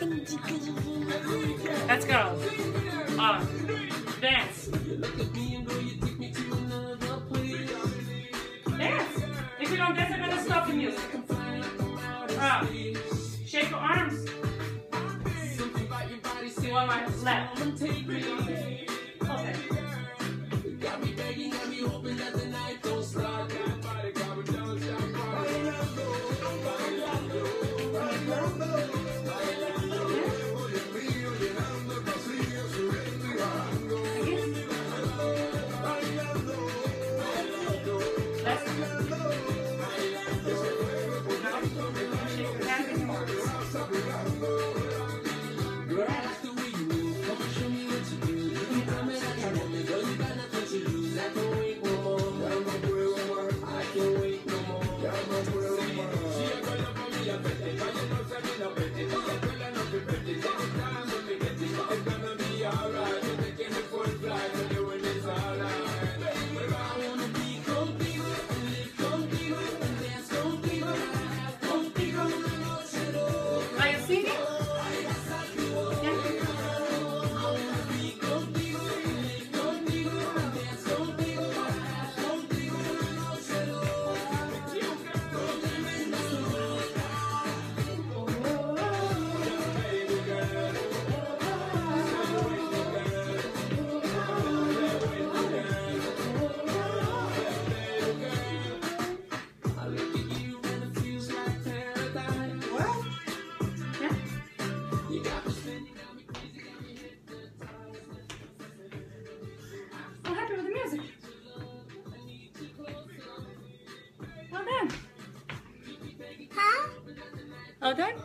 Let's go. Dance. Dance. If you don't dance, I'm gonna stop the music. Shake your arms. One more left. Okay. Well done.